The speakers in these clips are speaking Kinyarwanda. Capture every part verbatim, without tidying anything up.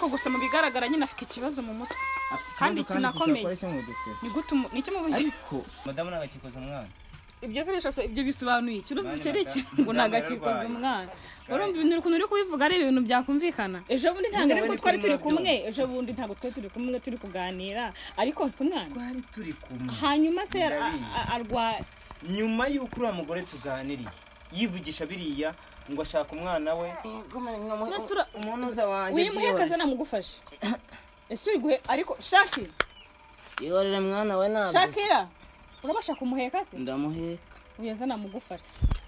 ariko gusa mu bigaragara nyine afite ikibazo mu mutwe kandi kinakomeye ni gute nicyo mu buzima ariko madamu nagakikoza umwana ibyo se bishose ibyo bisobanuye cyo cyereki ngo nagakikoza umwana urumva ibintu ukuntu uri kubivuga ari ibintu byakumvikana ejo bundi ntango ariko twari turi kumwe ejo bundi ntago twari turi kumwe turi kuganira ariko nse umwana twari turi kumwe hanyuma se arwa nyuma y'uko uriya mugore tuganiriye yivugisha biriya ngo ashaka umwana we umuntu uza wanjye wimuhekaza namugufashe ese uri guhe ariko shaki yorere mwana we ntabwo shakira urabashaka umuheka se ndamuheka uyeza namugufashe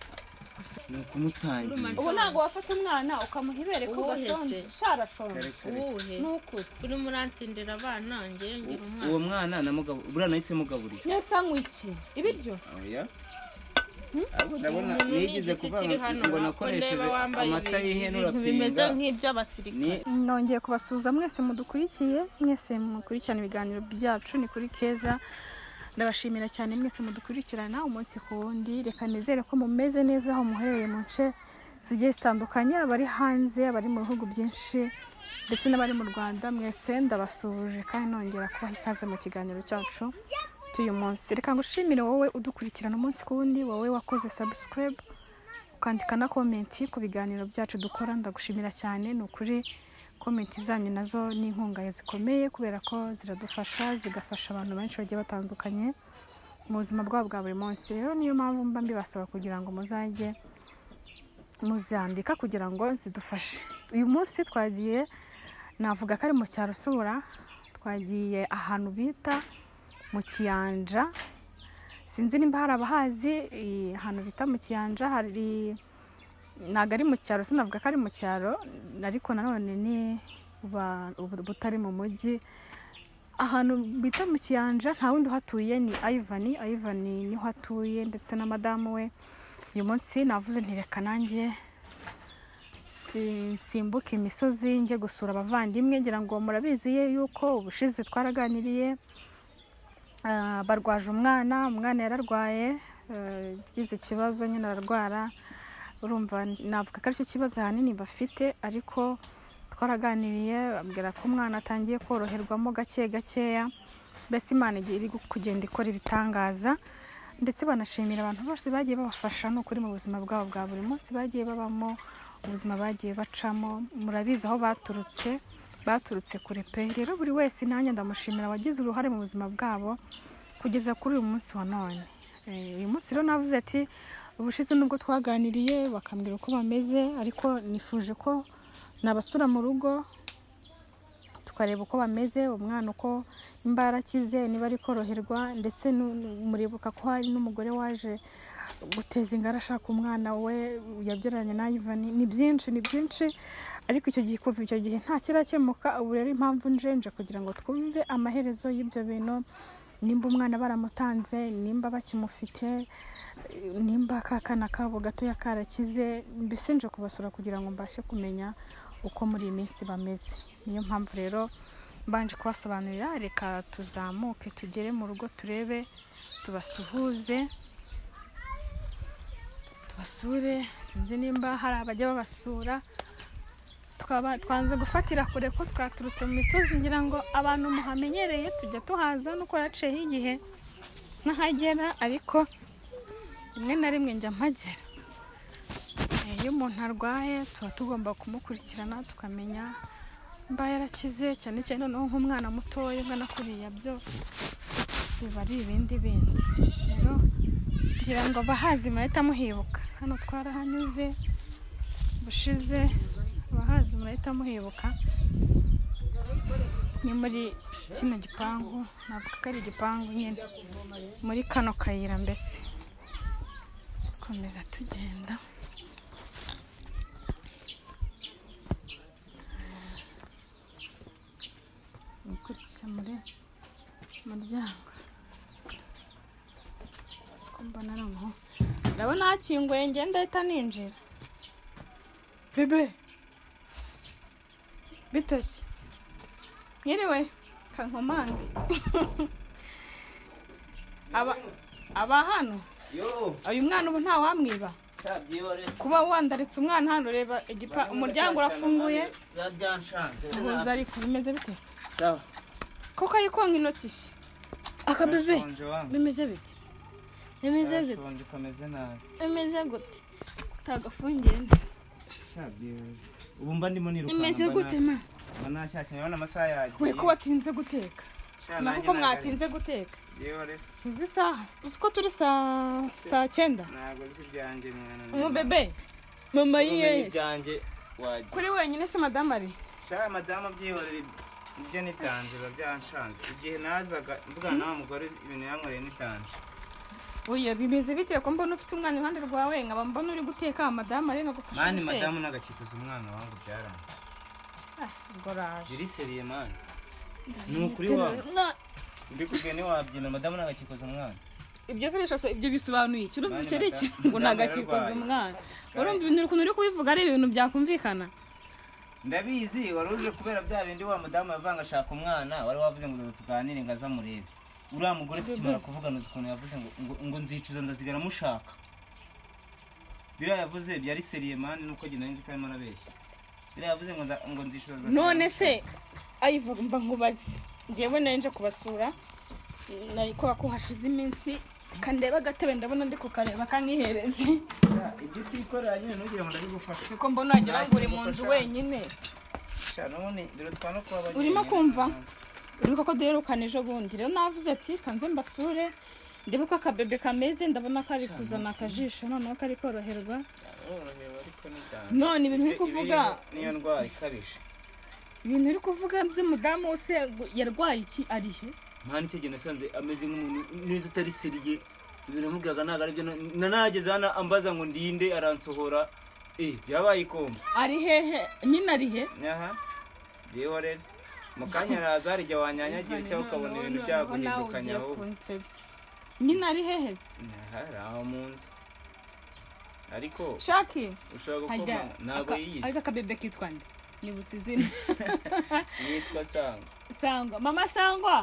ni kumutangira ubu ntago wafata umwana ukamuhibere ko gashonje sharashonje uwuhe nuko uri muransindira abana ngiye ngira umwana uwo mwana namugabo bura nahise mugaburira nesa nk'iki ibiryo oya abo ndabona nigize kuva ngo nakoresheje amata y'ihene urapinga bimeze nk'iby'abasirikare nongeye kubasuhuza mwese mudukurikiye mwese mukurikirana ibiganiro byacu ni kuri Keza ndabashimira cyane mwese mudukurikirana umunsi ku wundi reka nizere ko mumeze neza aho muherereye mu nce zigiye zitandukanye abari hanze abari mu bihugu byinshi ndetse n'abari mu Rwanda mwese ndabasuhuje kandi nongera kubaha ikaze mu kiganiro cyacu cy'uyu munsi reka ngushimire wowe udukurikirana umunsi ku wundi wowe wakoze subscribe ukandika na comment ku biganiro byacu dukora ndagushimira cyane ni ukuri comment zanyu nazo ni inkunga zikomeye kubera ko ziradufasha zigafasha abantu benshi bagiye batandukanye mu buzima bwabo bwa buri munsi rero niyo mpamvu mba mbibasaba kugira ngo muzajye muzandika kugira ngo zidufashe uyu munsi twagiye navuga ko ari mu cyaro sura twagiye ahantu bita mu Kiyanja sinzi nimba hari abahazi ahantu bita mu Kiyanja hari naga ari mu cyaro sinavuga ko ari mu cyaro ariko nanone ni butari mu mujyi ahantu bita mu Kiyanja nta wundi uhatuye ni Ivan Ivan niho hatuye ndetse na madamu we uyu munsi navuze ntireka nanjye simbuka imisozi nge gusura abavandimwe ngira ngo murabizi yuko ubushize twaraganiriye barwaje umwana umwana yararwaye yagize ikibazo nyine ararwara urumva navuga ko aricyo kibazo ahanini bafite ariko twaraganiriye babwira ko umwana atangiye koroherwamo gake gakeya mbese Imana igiye iri kugenda ikora ibitangaza ndetse banashimira abantu bose bagiye babafasha no kuri mu buzima bwabo bwa buri munsi bagiye babamo ubuzima bagiye bacamo murabizi aho baturutse baturutse kure pe rero buri wese nanjye ndamushimira wagize uruhare mu buzima bwabo kugeza kuri uyu munsi wa none uyu munsi rero navuze ati ubushize nubwo twaganiriye bakambwira uko bameze ariko nifuje ko nabasura mu rugo tukareba uko bameze umwana uko imbarakize niba ari koroherwa ndetse muribuka ko hari n'umugore waje guteza ingara ashaka umwana we yabyaranye na Ivan ni byinshi ni byinshi ariko icyo gihe kuva icyo gihe nta kirakemuka ubu rero impamvu njenje kugira ngo twumve amaherezo y'ibyo bintu nimba umwana baramutanze nimba bakimufite nimba kakana kabo gatoya karakize mbese nje kubasura kugira ngo mbashe kumenya uko muri iyi minsi bameze niyo mpamvu rero mbanje kubasobanurira reka tuzamuke tugere mu rugo turebe tubasuhuze tubasure sinzi nimba hari abajya babasura twaba twanze gufatira kure ko twaturutse mu misozi ngira ngo abantu muhamenyereye tujya tuhaza nuko yaciye igihe nkahagera ariko rimwe na rimwe njya mpagera iyo umuntu arwaye tuba tugomba kumukurikirana tukamenya mba yarakize cyane cyane noneho nk'umwana mutoya ungana kuriya byo biba ari ibindi bindi rero ngira ngo abahazi murahita muhibuka hano twarahanyuze bushize abahazi murahita muhibuka ni muri kino gipangu navuga ko ari igipangu nyine muri kano kayira mbese komeza tugenda ukurikije muri muryango ko mbona noneho ndabona hakinguye ngenda ahita ninjira bebe bitashye mwiriwe kankomange aba aba hano yo uyu mwana ubu nta wamwiba kuba wandaritse umwana hano reba igipa umuryango urafunguye byanshanze suhuza ariko bimeze bite se sawa koko ayikonga intoki se akabebe bimeze bite bimeze bite shonje kameze nabi bimeze gute kutagafungiye neza ubu mba ndimo niruka bimeze gute ma banashakanye bana amasaha yagiye we ko watinze guteka nako mwatinze guteka yore izi saha uko turi saa saa cyenda ntago zibyanjye mwana umubebe mama yiye ibyanjye waje kuri wenyine se madame ari sha madame byihorere ibyo nitanze babyanshanze igihe nazaga mvuga nawe mugore ibintu yankoreye nitanze oya bimeze bite ko mbona ufite umwana iruhande rwawe nkaba mbona uri guteka madame ari no gufasha mani madame nagakikuza umwana wangu byaranze ah goraje biri seriye mani nukuri wa ndikubwiye ni wabyina madame nagakikoza umwana ibyo se bishose ibyo bisobanuye cyo uruvuke iki ngo nagakikoza umwana urumva ibintu ukuntu uri kubivuga ari ibintu byakumvikana ndabizi waruje kubera bya bindi wa madame yavanga ashaka umwana wari wavuze ngo tuganire ngaza murebe uriya mugore tukimara kuvugana ukuntu yavuze ngo ngo nzicuza ndasigara mushaka bira yavuze byari seriye mani nuko gina nzi ko arimo arabeshya bira yavuze ngo ngo nzicuza none se ayivuga mba nkubaze ngewe nanje kubasura nari ko ko hashize iminsi kandeba gatebe ndabona ndi kukareba kankihereze ibyo utikorera nyine nugira ngo ndabigufasha siko mbona wagira ngo uri mu nzu wenyine sha none biro twano kwa abanye urimo kumva uriko ko derukana ejo bundi rero navuze ati kanze mbasure ndebe ko akabebe kameze ndabona ko ari kuzana akajisho noneho kari koroherwa none ibintu uri kuvuga niyo ndwara ikabije ibintu uri kuvuga by'umudamu wose yarwaye iki arihe mani cyo gene nasanze ameze nk'umuntu neza utari seriye ibintu namubwiraga ntago ari byo nanageze hano ambaza ngo ndinde aransohora eh byabaye ikomba ari hehe nyine ari he aha yewe rero mukanya araza ari jya wanyanyagira cyangwa ukabona ibintu byaguhindukanya aho nyine ari hehe aha aho munsi ariko shaki ushobora gukoma ntago yiyize ariko akabebe kitwa nde nibutse izina yitwa Sangwa Sangwa mama Sangwa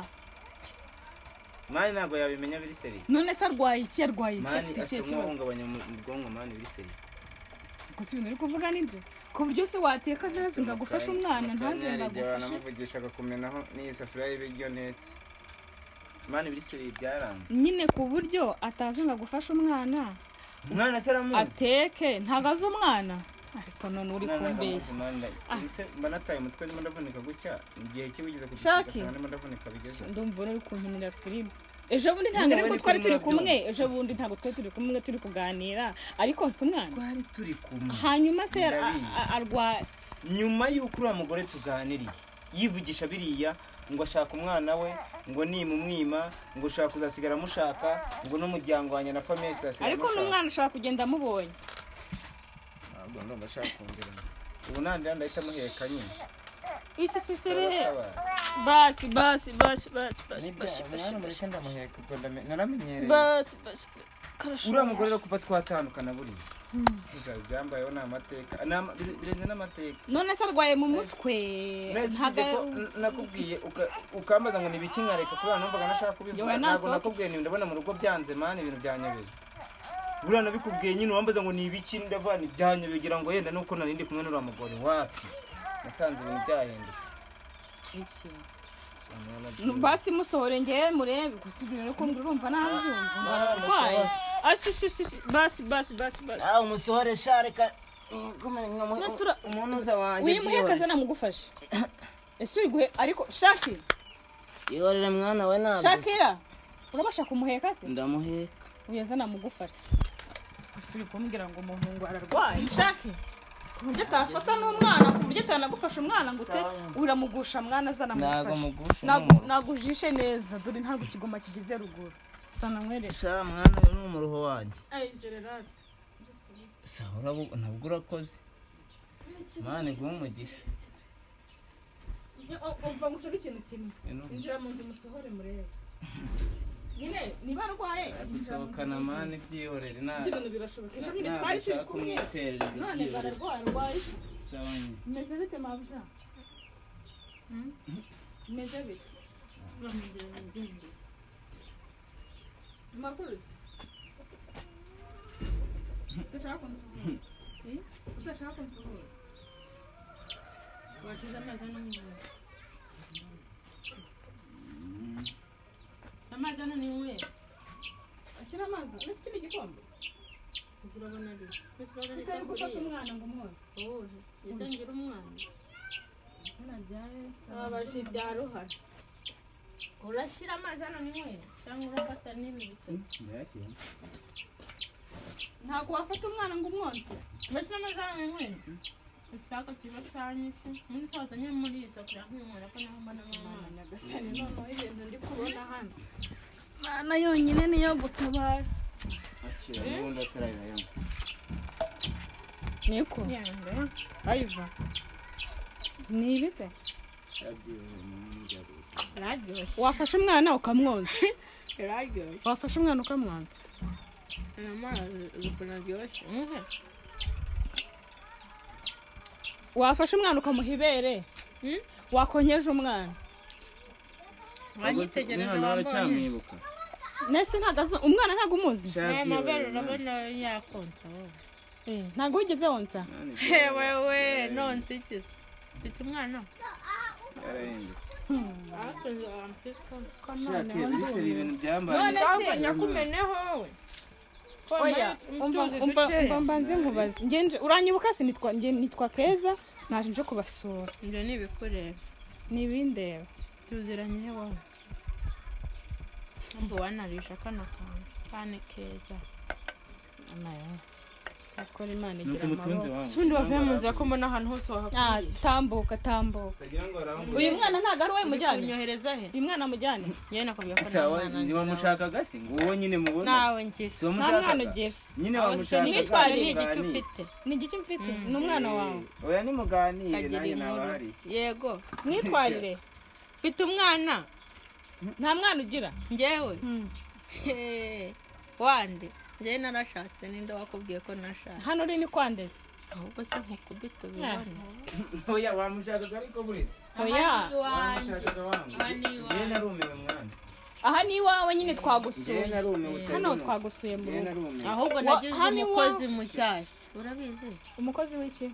mani ntago yabimenya biri seri none se arwaye iki yarwaye iki afite iki kibazo mani asumwa mu bwonko mani biri seri gusa ibintu uri kuvuga nibyo ku buryo se wateka ntazi ngagufasha umwana ntazi ngagufasha namuvugishaga kumenaho n'iyi safuriya y'ibiryo netse mani biri seri byaranze nyine ku buryo atazi ngagufasha umwana umwana se aramuzi ateke ntagaze umwana ariko none uri kumbeshya ise banataye umutwe ndimo ndavunika gucya igihe kibugize kugisanga ndimo ndavunika bigeze ndumva uri kunkinira filime ejo bundi ntabwo ariko twari turi kumwe ejo bundi ntabwo twari turi kumwe turi kuganira ariko nse umwana twari turi kumwe hanyuma se arwa nyuma y'uko uriya mugore tuganiriye yivugisha biriya ngo ashaka umwana we ngo nimumwima ngo ushaka kuzasigara mushaka ngo n'umuryango wanjye na famille sasigara ariko n'umwana ushaka kugenda amubonye ntabwo ndumva ashaka kumvira ubu nandi ndahita muheka nyine isi sisire basi basi basi basi basi basi basi ndamuheka ubwo naramenyereye basi basi uriya mugore rero kuva twatandukana buriya byambayeho ni amateka birenze n'amateka none se arwaye mu mutwe nakubwiye ukambaza ngo nibiki nkareka kubera numvaga nashaka kubivuga ntabwo nakubwiye ni ndabona mu rugo byanze mani ibintu byanyobeye buriya nabikubwiye nyine wambaza ngo nibiki ndavana ibyanyobeye ugira ngo yenda nuko narindi kumwe n'uriya mugore wapi nasanze ibintu byahindutse iki basi musohore ngewe murebe gusa ibintu ko urumva ntabyumva arwaye ashishishi basi basi basi basi ah umusohore shareka umuntu uza wanjye wimuhekaza namugufashe ese uri guhe ariko shaki yorere mwana we nabyo shakira urabasha kumuheka se ndamuheka uyeza namugufashe gusa uri kumbwira ngo umuntu ngo ararwaye shaki kuburyo atafata n'umwana kuburyo atanagufasha umwana ngo ute uramugusha mwana azana mugufashe nagujishe neza dore ntabwo ikigoma kigize ruguru sana mweresha mwana we n'umuruho wanjye ay Gerard sahura ntabwo urakoze mwana ngo umugisha umva musore ikintu kimwe injira mu nzu musohore murebe nyine niba arwaye gusohokana mani byihorere nta ibintu birashoboka ejo bundi twari turi kumwe none bararwaye arwaye sabanye meze bite mabuja meze bite bamugirana ngende makuru udashaka kunsuhuza eh udashaka kunsuhuza washize amazi hano mu nzu amazi hano ni we ashyira amazi uretse ikindi gikombe urabona ari utari gufata umwana ngo umwoze wowe yisangira umwana izina rya Yesu ababaje bya ruhara urashyira amazi hano ni we cyangwa urafata n'ibi bitatu ndayashyira ntabwo wafata umwana ngo umwonse urashyira amazi hano ni we ushaka kiba cyanyishe muri soza nye muri iso kuri nkumura ko naho mbana mwana nyagasani noneho ibintu ndi kubona hano mana yonyine niyo gutabara akira n'ubundi atarayira yangu niko yanga ayiva ni ibise raryoshye wafashe umwana ukamwonsa raryoshye wafashe umwana ukamwonsa amazi ukunaryoshye muhe wafashe umwana ukamuha ibere wakonyeje umwana wanyitegereje wambonye nese ntago umwana ntago umuzi aya mabere urabona yakonsa wowe eh ntago wigeze wonsa hewe we nonse ikize mfite umwana akenze ampika shake biseri ibintu byambaye none nyakumeneho we oya umva umva umva mbanze nkubaze ngenje uranyibuka se nitwa nge nitwa Keza naje nje kubasura ibyo ni ibikureba nibindeba tuziranye he wowe mbo wanarisha kana kantu kane keza amaye sakora imana nuko igira mutunze amaboko wangu sundi wavuye mu nzira ko mbona ahantu hose ah wahakwiye tambuka tambuka kagira ngo arambuye uyu mwana ntago ari we mujyane kunyohereza he uyu mwana mujyane yewe nakubwiye ko nta sawa mwana ni wamushaka gasi ngo uwo nyine mubona nawe ngira si nta mwana wamushaka ugira nyine aho se wamushaka ni Mwitwarire igiki igiki ufite ni igiki mfite ni umwana wawe oya ni muganire kagira nanjye inkuru nabahari yego mwitwarire mfite umwana nta mwana ugira njyewe Hmm. He, wande njyewe narashatse ninde wakubwiye ko nashatse hano uri ni kwandeze ahubwo se nkukubita ubibone oya wamushakaga ariko buri oya wamushakaga wangu Aha ni iwanjye. njyewe narumiwe mwana aha ni iwawe nyine njyewe twagusuye narumiwe hano twagusuye mu njyewe rugo narumiwe ahubwo Wa- nagize hano iwa- umukozi mushyashya urabizi umukozi w'iki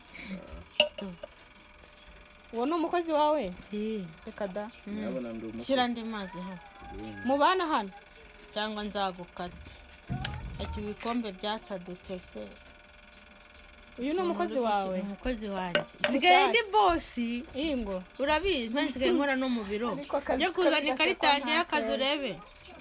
uwo ni umukozi wawe reka da ndabona ndi umukozi shyira andi mazi hano mubana hano cyangwa nzagukate ati ibikombe byasadutse se uyu ni umukozi wawe umukozi wanjye nsigaye ndi bosi iyi ngo urabizi mpamvu nsigaye nkora no mu biro Ariko akazi njye kuzana kose ikarita ko yanjye nta y'akazi keza. urebe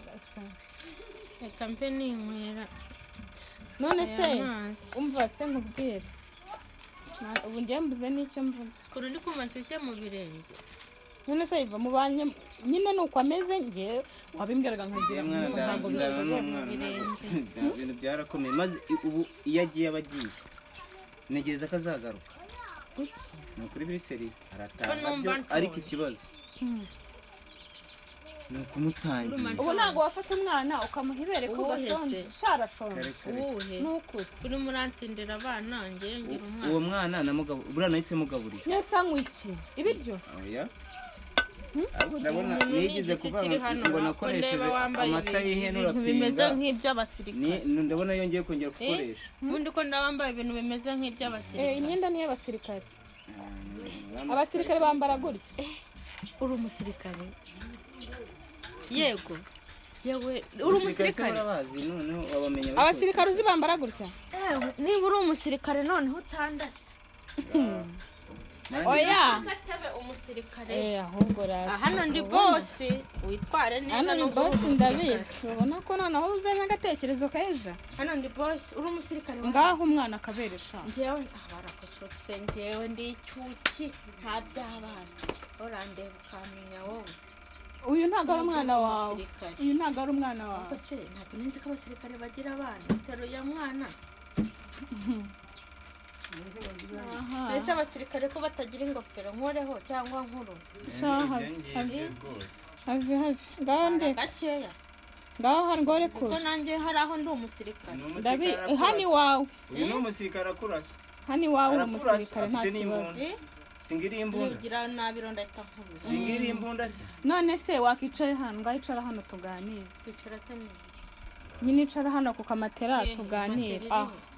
reka mpe ninywera none se aya mazi. umva se nkubwire Na- ubu ngiye mbuze n'icyo mvuga ukuntu ndi kumva nshyushye mu birenge none se iva mubanye nyine nuko ameze ngewe wabimbwiraga nkagira mwana ngo ntabwo ndabona bisobanura. n'umwana ibintu byarakomeye maze i- ubu iyo agiye aba agiye ntegereza ko azagaruka Kuki? ni ukuri biseri Ko arataha numva byo nshonje. ariko ikibazo Hmm. ni ukumutangira Urumva ubu ntabwo wafata umwana ukamuha ibere ko Uwuhe gashonje se? sharashonje kare kare uwuhe ni ukuri urimo uransindira abana njye ngira uwo umwana mwana namugabo buriya nahise mugaburira mwese anywa iki ibiryo oya ahubwo ndabona umuntu nigize n'igiki kuvuga kiri hano ngo ko nakoresheje ndeba wambaye amata y'ihene ibintu bimeze urapinga nk'iby'abasirikare ni ndabona yongeye kongera Eh? gukoresha ubundi ko ndaba wambaye ibintu bimeze eh nk'iby'abasirikare imyenda ni iy'abasirikare Ah, abasirikare bambara gutya uri umusirikare yego yewe uri umusirikare urabazi noneho wabamenya abasirikare uzi bambara gutya Ewe, niba uri umusirikare noneho utandase oya agatebe umusirikare eh ahubwo rero Ah, hano ndi bosi witware neza hano ni nubwo uri bosi umusirikare. ndabizi ubona ko noneho uzanye agatekerezo keza hano ndi bosi uri umusirikare wa- ngaho umwana akaberesha njyewe ah, barakosotse njyewe ndi icyuki nta by'abana urandeba ukamenya wowe uyu ntabwo ari umwana wawe Umusirikare. uyu ntabwo ari umwana wawe Ariko se ntabwo nzi ko abasirikare bagira abana teruye mwana aha mbese abasirikare ko batagira ingofero nkoreho cyangwa nkuru cyaha have have have ngaho ndeka gakeya se ngaho harwore kuko kure nanjye hari aho ndi umusirikare ndabi hani wawe uyu ni umusirikare akurasa hani wawe uri Arakurasa, umusirikare nta afite kibazo n'imbunda. Eh? singiri imbunda nigira nabi ndahita nkubiza singiri imbunda se none se wakicaye hano ngaho icara hano tuganire kwicara se ni nyine icara hano ku kamatera Eh, tuganire matera ah iriho.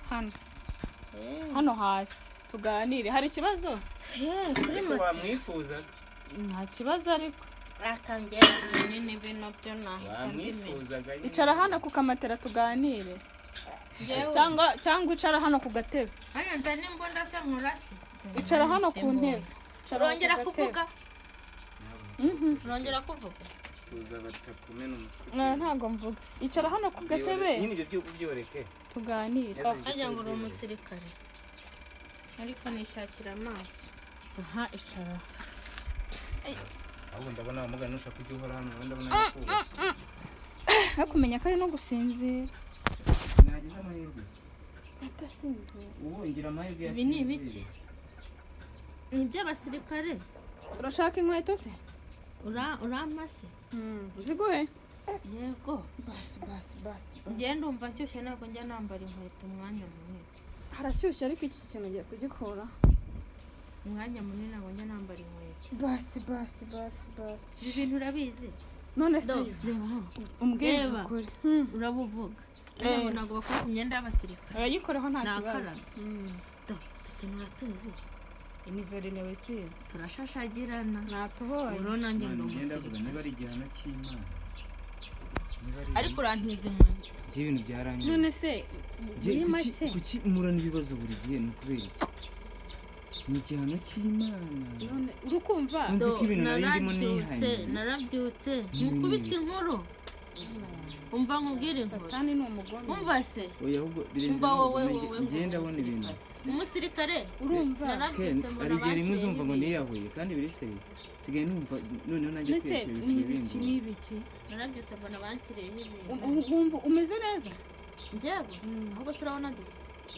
hano Eh. hano hasi tuganire. Hari ikibazo? Eh, kuri ariko moto. wamwifuza Nta kibazo ariko. Akangera binini bino byo nahita mbimenya. wamwifuzaga nyine. Icara hano ku kamatera tuganire. Njyewe Cyangwa cyangwa icara hano ku gatebe. hano nza n'imbunda se nkurase. Icara hano ku ntebe. Icara Urongera ku gatebe. kuvuga? Mhm. Urongera kuvuga? tuza batakumena umutwe. Na ntago mvuga. Icara hano ku gatebe nyine ibyo byo byoreke. tuganire. Ajya ngo uri umusirikare. Ariko nishakira amaso. Aha icara. ahubwo ndabona wamugana ushaka kujya uhora hano ndabona yakubaza. Hakumenya ko ari no gusinzira. nagize amahirwe Atasinzira. ubu ngira amahirwe Ibi ni ibiki? Ni iby'abasirikare. Urashaka inkweto se? Ura uramase? Mm. Ziguhe? Yego. Basi basi basi. Njye ndumva nshyushye ntabwo njya nambara inkweto umwanya munini. Harashyushye ariko iki kintu ngiye kugikura. Umwanya munini ntabwo njya nambara inkweto. Basi basi basi basi. Ibi bintu urabizi? None se Do, reba hano. umbwize Reba. ukuri. Hmm. Urabuvuga. Eh. Ntabwo ntabwo bakora ku myenda y'abasirikare. Urayikoraho nta kibazo. Nakarabye. Mm. Do, tuti muratuzi. Iniveri nawe isize. Turashashagirana. Natuhoye. Uro nanjye ndi ngenda vuga niba umusirikare. ari igihano cy'Imana. Niba ari Ariko urantiza inkweto. ibintu byarangiye. None se Jye muri kuki make kuki murana ibibazo buri gihe ni ukubera iki? Ni igihano cy'Imana. none urukumva Nzi ko ibintu nari ndimo narabyutse nihanye. narabyutse Ni nkukubita ibiki? inkuru umva nkubwire inkuru Satani ni umugome. umva se Oya ahubwo birenze umva wowe n'ubwo wowe nge- ngenda abona ibintu. umusirikare Urumva? Ken, narabyutse hari igihe rimwe uzumva ngo niya niyahuye kandi biri seri. Sigaye numva noneho nanjye Nese kwiyakira ni ibisiga ibiki ibindi. ni ibiki? narabyutse mbona banshyiriyeho Um- ibintu um- Wumva umeze neza? njyewe Mm. ahubwo se urabona dusa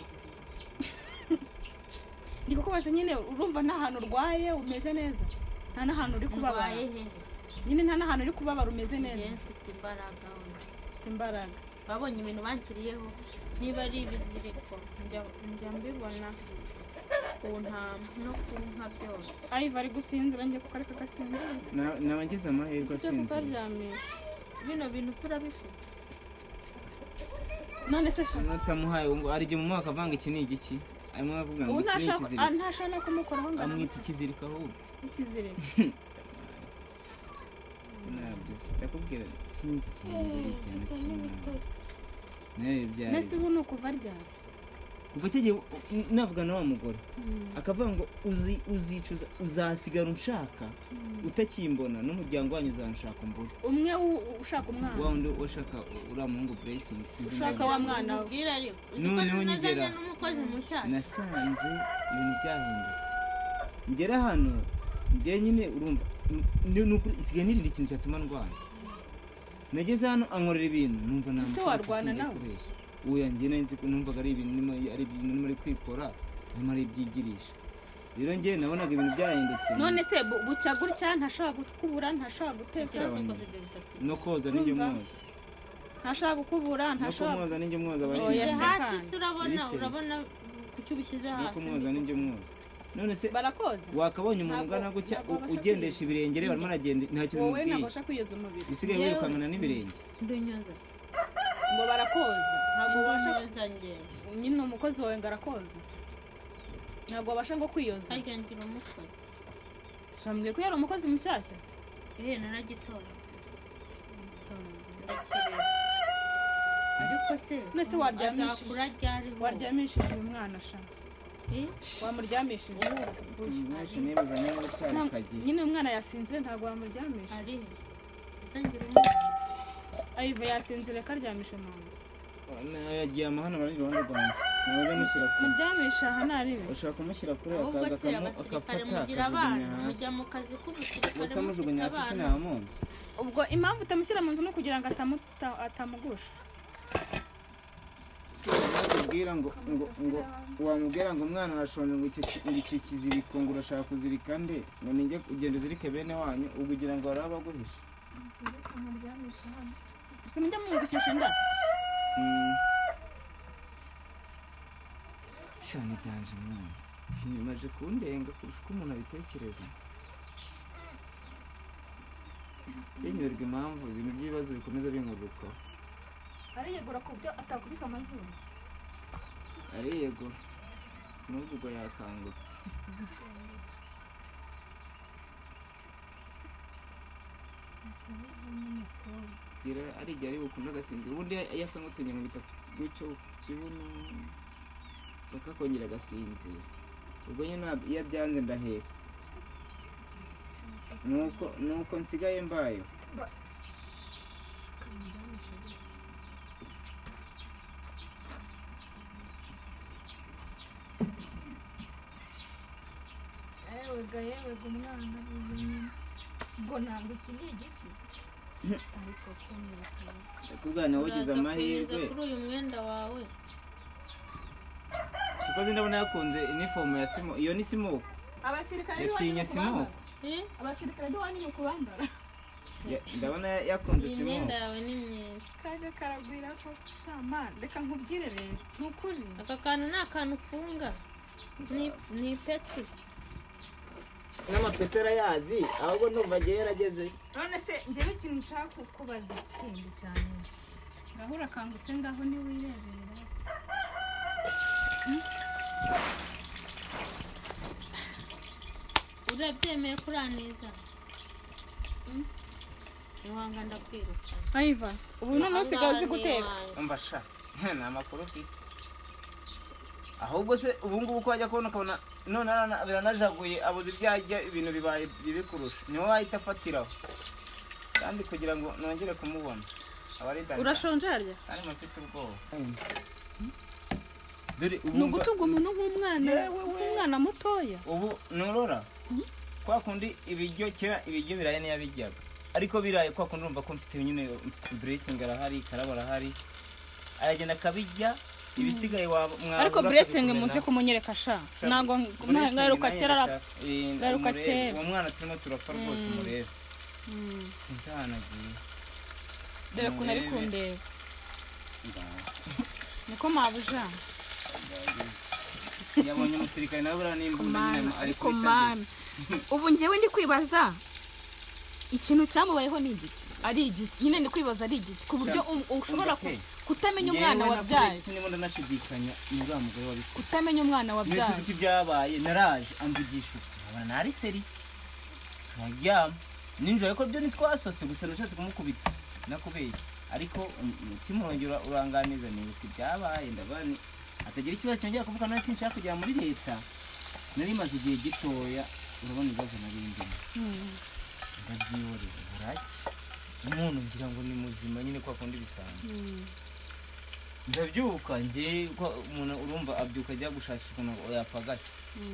Ndi kukubaza nyine urumva nta hantu urwaye umeze neza? Nta n'ahantu uri kubabara? ndwaye hehe Nyine nta n'ahantu uri kubabara umeze njye neza? mfite imbaraga Ufite imbaraga. babonye ibintu banshyiriyeho niba ari ibiziriko njya njya mbibona ku ntama no ku nka byose Ayiva ari gusinzira njye kuko ariko agasinzira. Na- naba ngize amahirwe Ufite asinzira. kukaryamisha. bino bintu se urabifite None se sha natamuhaye ngo ari igihe mu mwaka avanga iki ni igiki arimo avuga ngo ubu iki ni ntashaka ikiziriko ah, ntashaka no kumukoraho ngo amwita ikiziriko ahubwo ikiziriko. nabyo ndakubwira sinzi ikintu biri igihano cy'Imana nawe byari Nese ubu ni ukuva ryari? kuva kigiye navuga na wa mugore akavuga ngo uzi uzicuza uzasigara unshaka utakimbona n'umuryango wanyu uzanshaka mbura Umwe u- ushaka umwana. wa wundi washaka uriya muhungu blessing sinzi Ushaka nawe. wa mwana we. ubwira ariko Noneho uziko nazanye nyigera. n'umukozi mushyashya nasanze ibintu byahindutse ngera hano njye nyine urumva ni ukuri nsigaye nirinda ikintu cyatuma ndwana nageze hano ankorera ibintu numva nta Ese muco warwana singiye nawe? kubeshya uya njye nari nzi ko numvaga ari ibintu nimo ari ibintu nimo ari kwikora nimo ari ibyigirisha rero njye nabonaga ibintu byahindutse None se bu- bucya gutya ntashaka gukubura ntashaka guteka cyose koze ibyo bisatsi no koza n'injye Urumva? mwoza ntashaka gukubura no ntashaka kumwoza n'injye mwoza Oya, ubishyize se abashinzwe hasi kandi. se urabona Biri urabona kuki ubishyize no hasi kumwoza n'injye mwoza none se barakoza. wakabonye umuntu Ntabwo- ungana gutya ntabwo babasha ugendesha ibirenge reba arimo aragenda ntacyo Wowe bimubwiye ntabasha kwiyeza umubiri. bisigaye Yewe. wirukankana n'ibirenge ndunyoza Ngo barakoza. Ntabwo babasha ndunyoza njye nyine umukozi wawe ngo arakoza. Ntabwo babasha ngo kwiyoza. harya ngira umukozi Twambwiye ko yari umukozi mushyashya. ehe naragitora ndakireba ariko se Nese waryamishije? azakura ryari ho? Waryamishije uyu mwana sha. Eh? Wamuryamishije. Mwashe nibaza niba utari Nta- kagiye Nyine umwana yasinzire ntabwo wamuryamisha. ari he ese ngira umwana Ayiva yasinzire karyamishe mu nzu. yagiye amahano bari iruhande rwanjye nawe bamushyira kure Muryamisha aha naribi. ushaka kumushyira kure ahubwo akaza se abasirikare mugira abana mujya mu kazi k'ubusirikare gusa amujugunya hasi abana sinamumbye Ubwo impamvu utamushyira mu nzu no kugira ngo atamuta- atamugusha. sinakubwira ngo ngo ngo wamubwira ngo umwana arashonje ngo iki ngo iki kiziriko ngo urashaka kuzirika nde ngo ninjye ugenda uzirike bene wanyu ubwo ugira ngo hari abaguhisha Gusa mujya mumubikisha inda. cyane byanje mwana bimaze kundenga kurusha uko umuntu abitekereza yemerwa impamvu ibintu by'ibibazo bikomeza bingarukaho Ariyegura ku byo atakubika amazuru. ariyego n'ubwo ubwo yakangutse gira arijya ari bukunda agasinzira ubundi iyo akangutse nyamubita gutyo kibuno bakakongera agasinzira ubwo nyine iyo byanze ndaheka nuko nuko nsigaye mbayo ewe ga yewe umwana ngo ntabwo iki ni igiki ariko kumira kubwana wagize amahirwe kuri uyu mwenda wawe kuko ndabona yakunze uniform ya Simo iyo ni Simo abasirikare yatinye Simo eh abasirikare do wani mukubambara ndabona yakunze Simo imyenda yawe ni myiza kaje karagwira ko shama reka nkubwire rero nukuri aka kantu ni akantu ufunga ni ni peti n'amapetera yazi ahubwo numva giye yarageze none se njyewe ikintu nshaka kubaza ikindi cyane ngahura kangutse ngaho ni wirebera urabyemeye kuraniza Iwanga ndakwiruka Aiva ubu none usigaye uzi guteka umva sha nta makuru ufite ahubwo se ubu ngubu ko wajya kubona ukabona none biranajaguye abuze ibyajya ibintu bibaye bibikurusha niho wahita afatiraho kandi kugira ngo nongere kumubona abaridani urashonje harya kandi mfite ubwoba dore ubu nugutunga umuntu nk'umwana nk'umwana mutoya ubu norora kwa kundi ibiryo kera ibiryo biraye n'iyabijyaga ariko biraye kwa kundi urumva ko mfite nyine dressing arahari karabara hari aragenda akabijya ibisigaye wa mwana ariko blessing muze kumunyereka sha nago ngaruka kera ngaruka kera uwo mwana turimo turapfa rwose umurebe sinzanagiye dore ko nari kundeba niko mabuja yabonye umusirikare nawe buranimbuna ariko mami ubu ngewe ndi kwibaza ikintu cyamubayeho ni igiki ari igiki nyine ndi kwibaza ari igiki ku buryo ushobora kutamenya umwana wabyaye sinimo ndanashidikanya n'uriya mugore wabikoze kutamenya umwana wabyaye mbese ibiki byabaye naraje amvugisha abana nari seri turaryama ninjoro ariko byo nitwasose gusa nashatse kumukubita nakubeshya ariko kimurongera uranganiza ni ibiki byabaye ndabani atagira ikibazo cyongera kuvuga nari sinshaka kujya muri leta nari maze igihe gitoya urabona ibibazo narindi ndabyiyorera buraki umuntu ngira ngo ni muzima nyine kwa kundi bisanzwe ndabyuka nge umuntu urumva abyuka ajya gushakisha ukuntu yapfagashye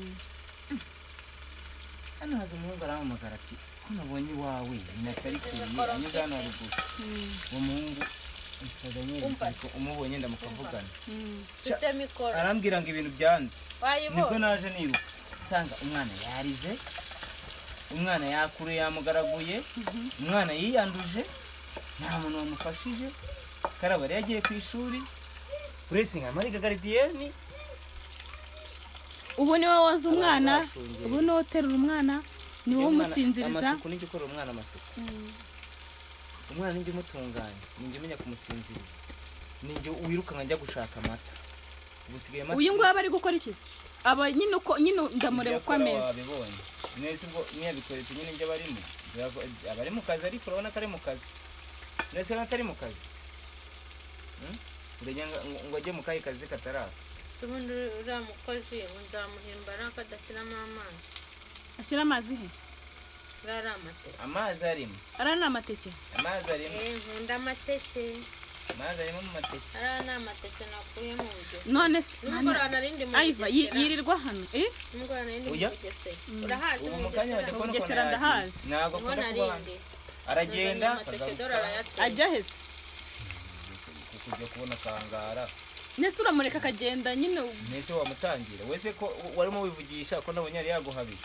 hano haza umuhungu arahamagara ati ko nabonye iwawe ni atari seriye anyuze hano haruguru uwo muhungu umubonye ndamukavugana arambwira ngo ibintu byanze nibwo naje niruka nsanga umwana yarize umwana yakure yamugaraguye umwana yiyanduje nta muntu wamufashije karabari yagiye ku ishuri blessing amariga gardien ubu niwe waza umwana ubu niwe uterura umwana niwe umusinziriza amasuku n'ijye ukora umwana amasuku umwana n'ijye umutunganya n'ijye umenya kumusinziriza n'ijye wiruka njya gushaka amata ubusigaye amata uyu nguyu aba ari gukora iki aba nyine uko nyine ndamureba uko ameze nese ubwo niyabikoretse nyine njye barimo abari mu kazi ariko urabona ko ari mu kazi nese natari mu kazi urenya ngo ajye mu kayi kazi kataraka ubundi uriya mukozi nzamuhimbara kadashyiramo amazi ashyira amazi he ari amateke amazi arimo ari n'amateke amazi arimo eh nkunda amateke amazi arimo mu mateke ari n'amateke nakuye mu bugese none nimugora narindi mu Aiva yirirwa hano eh nimugora narindi mu bugese urahazi mu kanya bajya kubona ko ndahazi ntabwo akunda kuba aragenda ajya heza kujya kubona kangara nese uramureka akagenda nyine nese wamutangira wese ko warimo wivugisha ko nabonye yari yaguhabije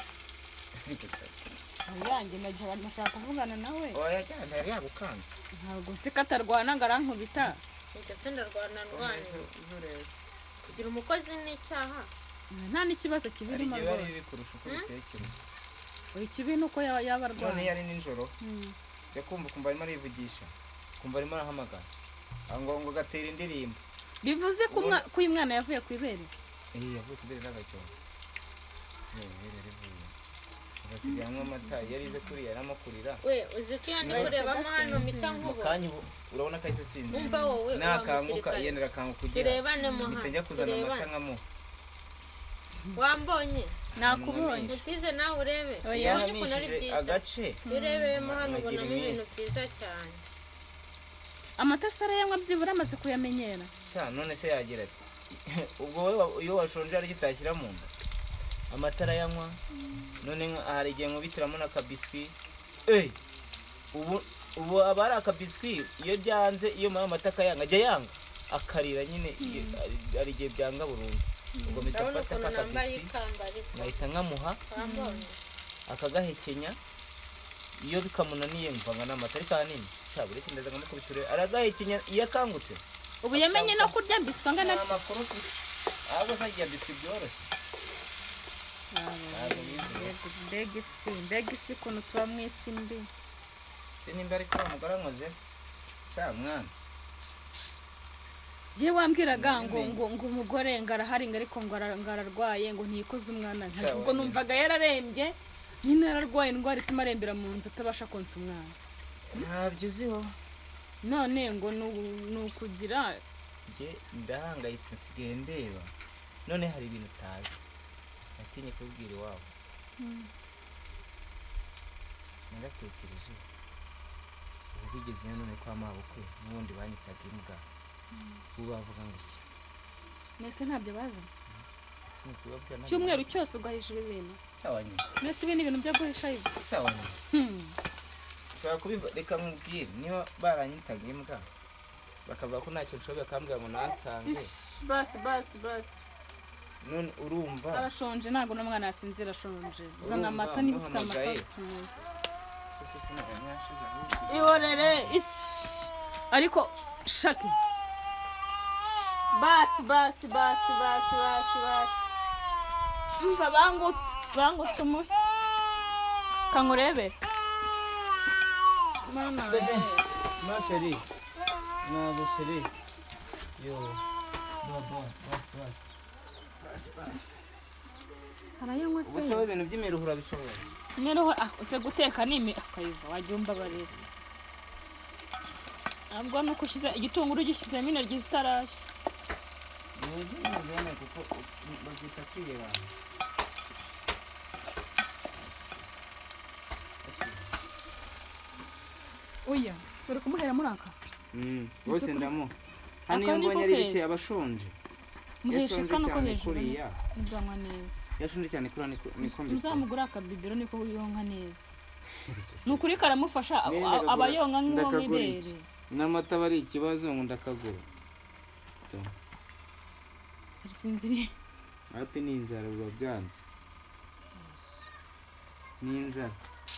yanjye nagiye nashaka kuvugana nawe oya cyane yari yagukanze ntabwo se katarwana ngarankubita ugese ndarwana ndwanye kugira umukozi n'icyaha nta n'ikibazo kibirimo rwose ari bikurusha uko bitekereza ikibi nuko yaba arwana none yari ninjoro yakumva kumva arimo arivugisha kumva arimo arahamagara ngo ngo gatera indirimbo bivuze ko umwa- ko uyu mwana yavuye ku ibere eh yavuye kubera n'agacyongo eh rero rivuye basigaye amata yarize kuri yaramakurira we uzi ko yandi kurebamo hano mita nkubo mukanya urabona ko isesinze umva wowe nakanguka yendera kanguka kugira turebane mu hano njya kuzana amata nkamu wambonye nakubonye utize nawe urebe Oya. ubonye ukuntu ari byiza agace urebeyemo hano ubonamo ibintu byiza cyane amata se arayanywa byibura amaze kuyamenyera sha none se yagira ati ubwo wowe iyo washonje ari gitashyira mu nda amatara yanywa none hari igihe nkubitiramo n'akabiswi eh ubu ubu abari akabiswi iyo byanze iyo mama amata akayanga ajya yanga akarira nyine ari igihe byanga burundu ubwo urabona mitafata ukuntu nambaye akabiswi ikamba ariko nkahita nkamuha wambonye akagahekenya iyo bikamunaniye mvanga n'amata ariko ahanini sha buri kindaza nkamukubiture aragahekenya iyo akangutse ubu yamenye no kurya biswi angana nta makuru ufite ahubwo ntagira biswi byoroshye mbega isi mbega isi ukuntu tuba mu isi mbi sinimba ariko umugore ankoze sha mwana gihe wambwiraga ngo ngo ngo umugore ngo arahari ngo ariko ngo ara- ngo ararwaye ngo ntiyikoze umwana nta- Sawa ubwo nyine. numvaga yararembye nyine yararwaye indwara ituma arembera mu nzu atabasha konsa umwana ntabyo uziho none ngo ni u- ni ukugira njye ndahangayitse nsigaye ndeba none hari ibintu utazi natinye kubwira iwabo naratekereje ubu bigezeyo none kwa mabukwe n'ubundi banyitaga imbwa ubu bavuga ngo iki mwese ntabyo bazi natinye kubabwira ntabwo- cyumweru cyose ugahishura ibintu sawa nyine mwese ibi ni ibintu byo guhisha ibi sawa nyine Hmm. ushobora kubiva reka nkubwire niba baranyitaga imbwa bakavuga ko ntacyo nshoboye bakambwira ngo nansange Ish, basi basi basi none urumva arashonje ntabwo n'umwana yasinzira ashonje zana Urumva, amata niba ufite amata muhamagaye. tunywe. ese sinaba nyashize ahubwo ihorere ish ariko shaki basi basi basi basi basi basi mva bangutse bangutse umuhe kankurebe mana ma chéri ma chéri yo bo bo bas bas bas arayanywa ubu se se ibintu by'imiruhura bishoboye niruho ah use guteka nimi akayiva wajya umbabarira ntabwo nuko ushyize igitunguru gishyizemo intoryi zitarashya ni by'imigene kuko babyita kwiyera oya sore kumuhera muri aka mm bose ndamu hano Aka iyo niko mbonye ari keza. bike abashonje muheshe yashonje kano ko cyane hejuru kuriya nzanywa neza yashonje cyane kuriya niko niko mbikora muzamugura akabibiro niko yonka neza ni ukuri karamufasha a- Nenda a- kagura- abayonka nk'uwo ndakagura nk'ibere iki? n'amata aba ari ikibazo ngo ndakagura arasinziriye hafi ni inzara biba byanze ni inzara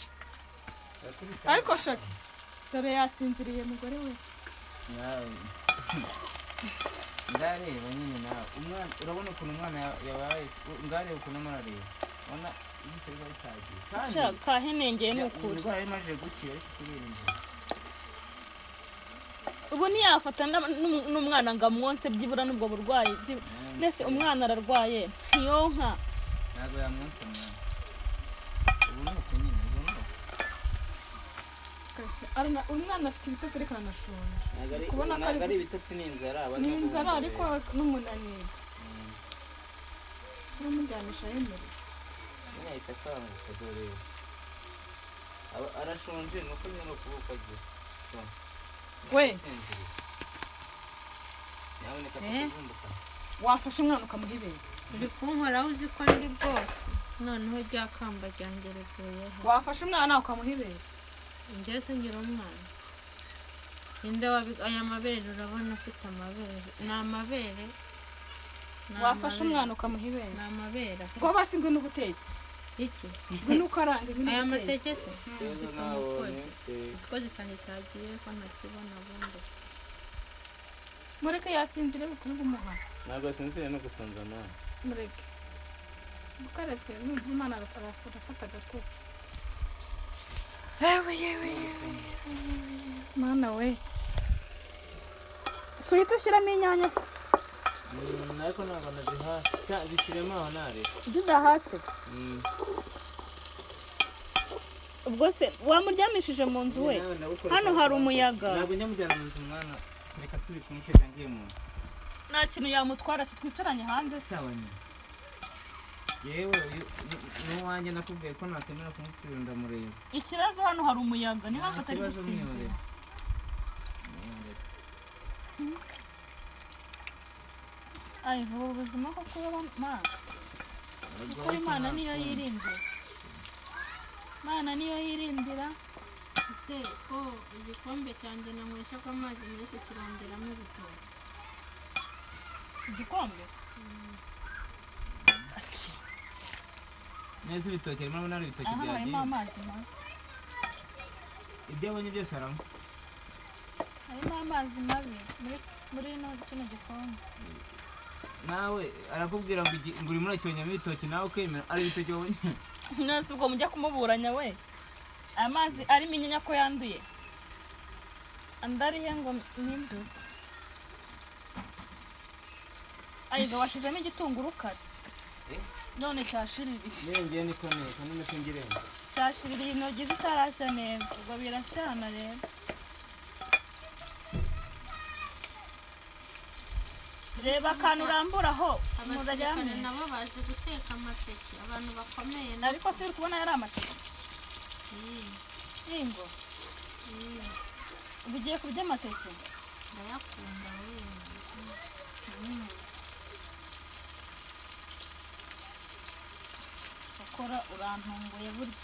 ariko shaki dore yasinziriye mugore we nawe ndareba nyine nawe umwana urabona ukuntu umwana ya- yabaye ngareba ukuntu umwana areba ubona ibitaro biba bitagiye sha kahenengeye ni ukuri indwara imaze gukira ariko kubera inzara ubu ntiyafata n'ab- n'um- n'umwana ngo amwonse byibura n'ubwo burwayi byi- mbese umwana ararwaye ntiyonka ntabwo yamwonsa mwana ubu ni uko nyine ubu ni uko Arana- umwana afite ibitotsi ariko aranashonje ntabwo ari Kubona ko ari- ntabwo ari ibitotsi ni inzara aba ni arimo inzara guhumeka. ariko n'umunaniro Mm. uramujyanisha yemerewe nyine ahita akanguka dore aba arashonje ni uko nyine ukuboko agira So, We. arasinziriye. Nyabuneka Eh. tukuvumbuka. wafashe umwana ukamuha ibere uri kunkoraho uzi ko ndi bwose noneho rya kamba ryanjye rivuyeho wafashe umwana ukamuha ibere ngeze ngira umwana inde wabi- aya mabere urabona afite amabere ni amabere Ni wafashe amabere. umwana ukamuha ibere ni amabere afite. ngo basi ngwino ubutetsi iki ngwino ukaranga ngwino aya ubutetsi mateke se Rero nabonye, eh, ikoze cyane cyagiye ko ntakibona bundi mureke yasinzire bikuri kumuha ntabwo sinzire no gusonza nawe mureke bukaretse numva imana arafata agatotsi yewe yewe yewe mana we suhita ushyiramo inyanya se Mm, ariko ntabwo nazihasi Cya- zishyiremo aho nareba zidahase Mm. ubwo se wamuryamishije mu nzu we Nawe ndagukora hano kwa- hari umuyaga ntabwo njya mujyana mu nzu mwana reka turi kumwe keza ngiye mu nzu nta kintu yamutwara se twicaranye hanze se sawa nyine yewe uyu ni- n'uwanjye nakubwiye ko nakwemera kumupfira ndamureba ikibazo hano hari umuyaga niba Nta atari kibazo gusinzira mwihorere. ayi vuba ubuzima ko kuba ma kuko imana niyo yirindira imana niyo yirindira ese ko igikombe cyanjye nanywesha ko amazi muri kukironderamo ibitoki igikombe aki neza ibitoki harimo urabona ari ibitoki aha harimo byagiye amazi ma ibyo abonye byose aranywa harimo amazi mabi muri muri no kino gikombe nawe arakubwira ngo igi- ngo urimo uracyonyamo ibitoki nawe ukemera ari ibitoki wabonye nose ubwo mujya kumuburanya we aya mazi arimo inyinya ko yanduye andarihe ngo nimba ayiga washyizemo igitunguru kare Eh? none cyashiririye niyo ngiye nikomeye kandi nuko ngiremba cyashiririye intoki zitarashya neza ubwo birashyana rero reba akantu uramburaho umuntu abasirikare aryamye nabo bazi guteka amateke abantu bakomeye ariko si uri kubona yari amateke yingo ubu ugiye kurya amateke ndayakunda we ukora urantunguye burya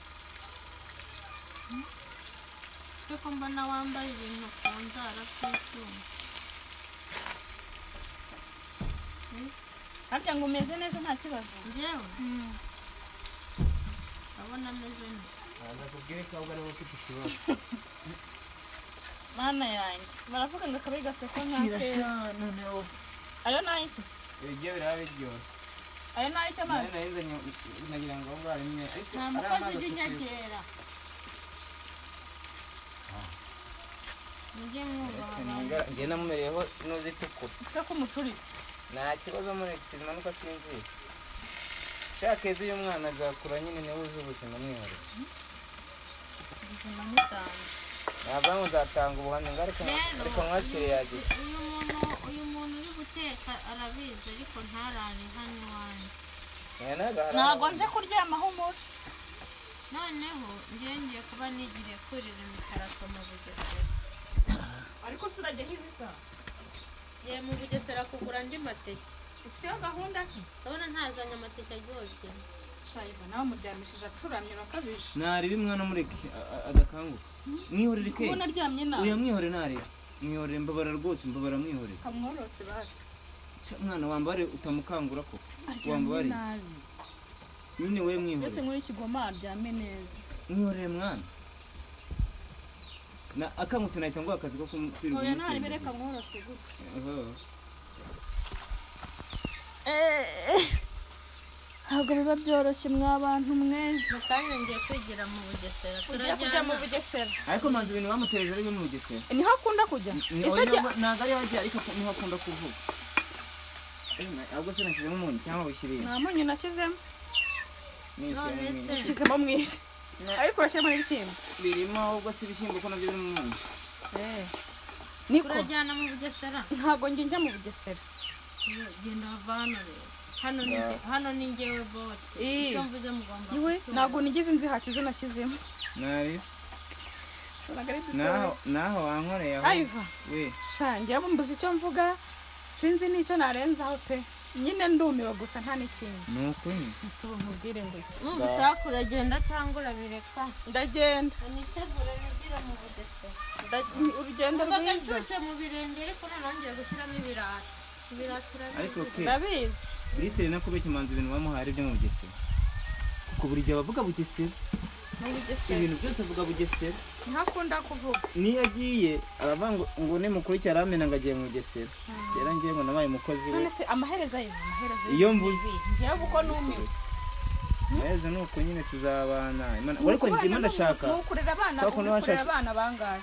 kuko mbona wambaye ibintu ku nzara by'icyuma harya ngo umeze neza nta kibazo njyewe ndabona ameze neza ndakubwire ko ahubwo ariwe ufite ikibazo mana yanjye baravuga ngo akabi gaseko nta keza kirashya noneho ayo ni ay'iki ibiryo biraba biryoshye ayo ni ay'iki amazi nayo nayizanye nagira ngo ahubwo harimo ariko nta ari mukozi amazi ujya afite- unyagera mujye mwubaha abantu njye namumereyeho n'uzitukura use ko umucuritse nta kibazo muri imanuka sinzira shaka ejo uyu mwana azakura nyine niwe uzi ubuzima mwihorere ubuzima n'itanu ntabwo ngo nzatanga ubuhamya ngo ariko rero ariko mwakire yagize uyu muntu uyu muntu uri guteka arabizi ariko ntarane hano iwanjye ntabwo nje kuryamaho umuri noneho ngiye ngiye kuba nigiriye kurira imitarato mu bugesera ariko se urajya nk'izisa ngiye mu bugesera kugura andi mateke ufiteho gahunda se ndabona ntazanye amateke aryoshye shayiva nawe muryamishije acuramye urakabije ntarebe umwana mureke adakanguka mwihorere ke ubona aryamye nawe uya mwihorere ntarebe mwihorere mbabara rwose mbabara mwihorere kamworose basi Sha, mwana wambare utamukangura ko aryamye wambare nabi nyine we mbese mwihorere nk'uri kigoma aryame neza mwihorere mwana na akangutse nahita nguha akazi ko kumupira oya ntarebe reka mworose gutya ntabwo biba byoroshye mwa bantu mwe mu kanya ngiye kwigira mu bugesera ugiye kujya mu bugesera ariko manzi ibintu bamutereje ari mu bugesera niho akunda kujya Ni- ese oya, ajya ntabwo ariho ajya ariko niho akunda kuvuga Eh, na- ahubwo se nashyizemo umunyu cyangwa wishyiriye nta munyu nashyizemo nishyiramo None se- umunyu. ushyizemo mwinshi ariko urashyiramo n'ibishyimbo birimo ahubwo si ibishyimbo ko nabyo birimo umunyu niko urajyana mu bugesera ntabwo njye njya mu bugesera genda bava hano rero hano ni Yeah. nge- hano ni ngewe bose Eh. icyo mvuze mugomba iwe kucyumva. ntabwo nigeze nzihaca izo nashyizemo nari ntabwo ari naho dutoya naho wankoreye aho ayiva we shange yaba mbuze icyo mvuga sinzi n'icyo narenzaho pe nyine ndumiwe gusa nta n'ikindi ni ukuri ese ubu nkubwire ngo iki Nuba ushaka uragenda cyangwa urabireka ndagenda unitegure wigira mu bugesera Nda- urugendo mbaga rwiza nshyushye mu birenge ariko noneho ngiye gushyiramo ibirata ibirata ariko urabizi ke ndabizi Brisel no kubeshya imanzi ibintu bamuhaye ari byo mu bugesera kuko buri gihe bavuga bugesera mu bugesera ibintu byose avuga bugesera niho akunda kuvuga niyo agiye aravuga ngo ngo ni mukuru cyane amena ngo agiye mu bugesera rero ngiye ngo nabaye umukozi we none se amaherezo ayiva amaherezo Iyo mbuze. njyewe uko numiwe neza ni uko nyine tuzabana Imana- ariko ndimo ndashaka nukurera abana Kwa kuntu ukurera washatse- abana bangahe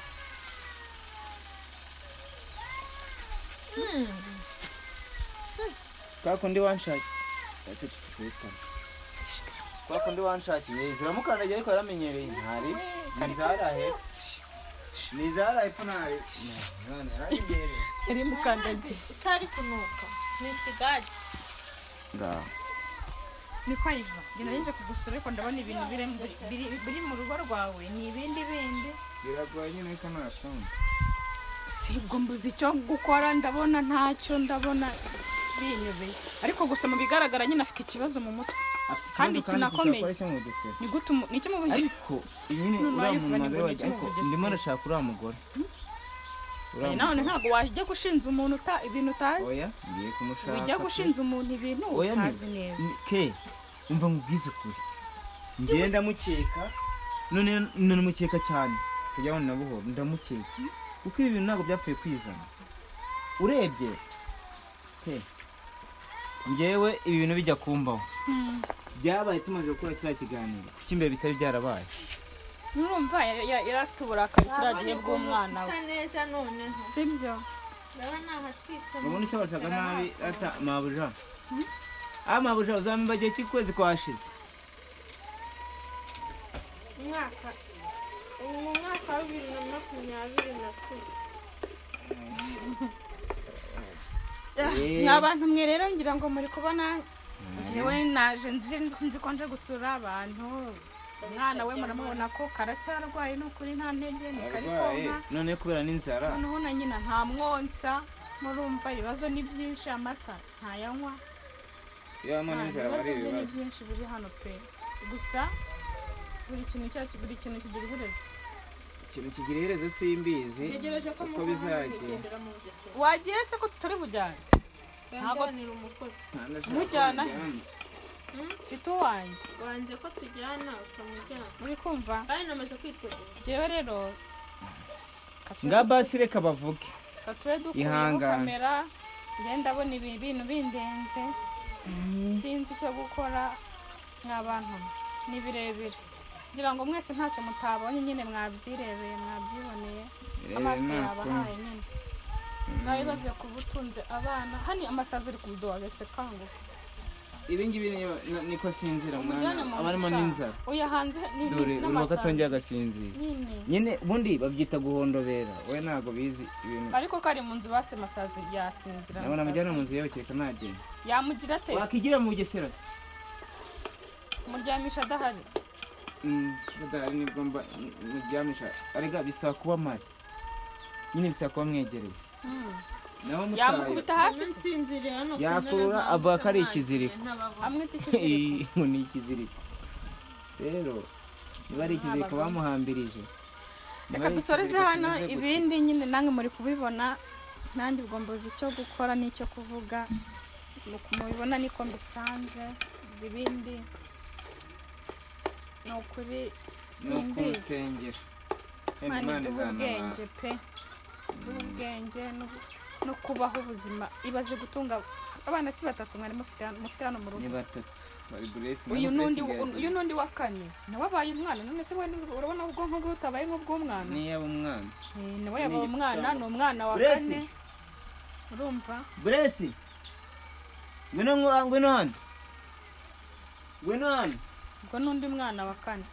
kwa kundi wanshakiye ati tukitana kwa kundi wanshakiye ziramukandagira ariko yaramenyereye ntari nizarahe nizarahe punari none yaramenyereye iri mukandagiye itari kunuka ni ikigage ngaho niko ayiva njye nari nje kugusura ariko ndabona ibintu biri mu rugo rwawe ni ibindi bindi biragoye nyine ko nakumva si ubwo mbuze icyo gukora ndabona ntacyo ndabona binyobeye ariko gusa mu bigaragara nyine afite ikibazo mu mutwe kandi kinakomeye ni gute ni cyo mu buzima ariko nyine uramuntu wajya ariko ndimo ndashaka uriya mugore none ntabwo wajya gushinza umuntu ibintu utazi oya ngiye kumushaka ujya gushinza umuntu ibintu utazi neza ke umva nkubwize ukuri ngenda mukeka none none mukeka cyane kujya na buhoro ndamukeka kuko ibi bintu ntabwo byapfuye kwizana urebye ke ngewe ibi bintu bijya kumbaho byabaye tumaze gukora kiriya kiganiro cy'imbere bitari byarabaye nurumva yari afite uburakari kiriya gihe bw'umwana we neza noneho sibyo ndabona ahatwitse ubundi se wasaga nabi ata mabuja ah mabuja uzamemba igihe cy'ukwezi kwashize umwaka mu mwaka wa bibiri na makumyabiri na cumi n'abantu mwe rero ngira ngo muri kubona njyewe naje nzi ko nje gusura abantu umwana we muramubona ko karacyarwaye n'ukuri nta ntege ni kari konka none kubera n'inzara noneho na nyina nta mwonsa murumva ibibazo ni byinshi amata ntayanywa iyo n'inzara bari ibibazo byinshi biri hano pe gusa buri kintu cyacu buri kintu kigira iherezo ikintu kigira iherezo simbizi uko bizagenda wagiye se ko tutari bujyane ntabwo ni umukozi mujyana mfite uwanjye wanjye ko tujyana ukamujyana uri kumva kandi namaze kwitegura njyewe rero nga basi reka bavuge katube dukuriyeho kamera ngenda abona ibintu bindenze sinzi icyo gukora nk'abantu ni birebire ngira ngo mwese ntacyo mutabonye nyine mwabyirebeye mwabyiboneye amaso yabahaye nyine nabibaze ku butunze abana hani amasazi ari kubidoha gese kango ibi ngibi niko sinzira mwana abarimo n'inzara oya hanze ni dore umakatongera agasinzira nyine ubundi babyita guhondobera we ntago bizi ibintu ariko kari mu nzu base masazi yasinzira nabona amujyana mu nzu yewe cyeka nagenda yamugira tese wakigira mu Bugesera muryamisha adahari mm adahari nibwo mba muryamisha arega bisaba kuba mari nyine bisaba kuba mwegereye naho mutaye yamukubita hasi sinzire hano yakurura avuga ko ari ikiziriko amwita ikiziriko ngo ni ikiziriko rero niba ari ikiziriko bamuhambirije reka dusoreze hano ibindi nyine nange muri kubibona nanjye ubwo mbuze icyo gukora n'icyo kuvuga mubibona niko mbisanze ibindi ni ukuri simbizi Imana iduha ubwenge pe iduha ubwenge no kubaho ubuzima ibaze gutunga abana si batatu mwari mufite hano mu rugo ni batatu bari Grace uyu nundi uyu nundi wa kane nawe abaye umwana none se urabona ubwonko bwe butabaye nk'ubw'umwana ni yaba umwana nawe yabaye umwana ni umwana wa kane urumva Grace ngwino ngwino hano ngwino hano ubwo n'undi mwana wa kane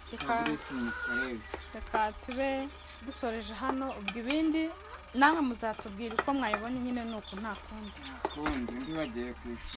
reka tube dusoreje hano ubwo ibindi namwe muzatubwira uko mwayibona nyine nuko nta kundi kundi ndi bagiye ku